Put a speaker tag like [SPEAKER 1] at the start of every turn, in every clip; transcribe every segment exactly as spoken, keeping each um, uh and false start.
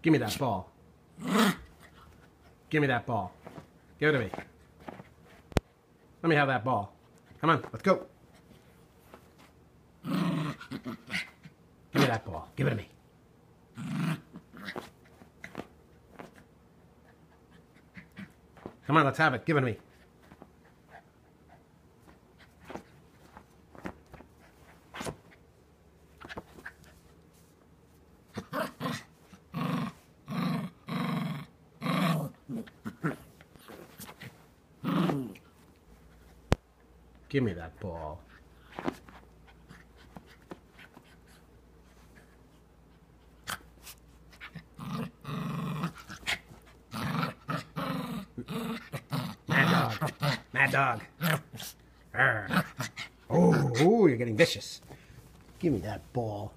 [SPEAKER 1] Give me that ball. Give me that ball. Give it to me. Let me have that ball. Come on, let's go. Give me that ball. Give it to me. Come on, let's have it. Give it to me. Give me that ball. Mad dog. Mad dog. Arr. Oh, oh, you're getting vicious. Give me that ball.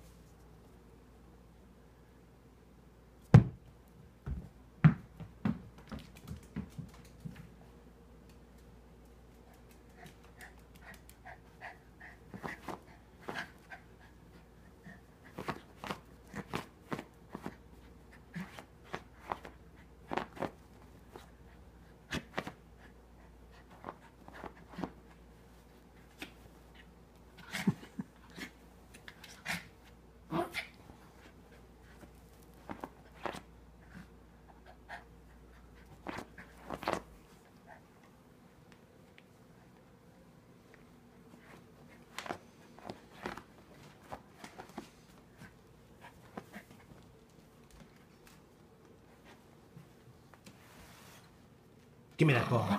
[SPEAKER 1] Give me that ball.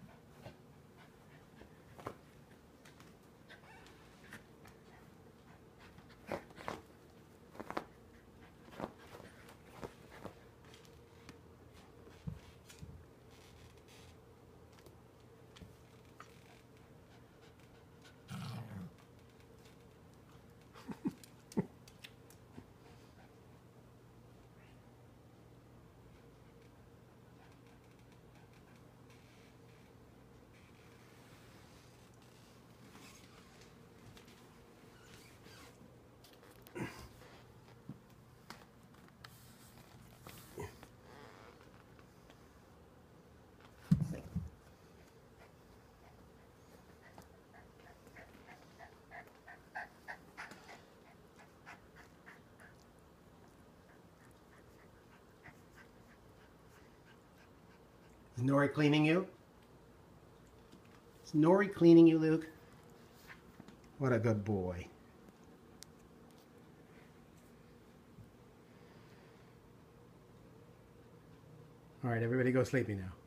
[SPEAKER 1] Is Nori cleaning you? Is Nori cleaning you, Luke? What a good boy. All right, everybody go sleepy now.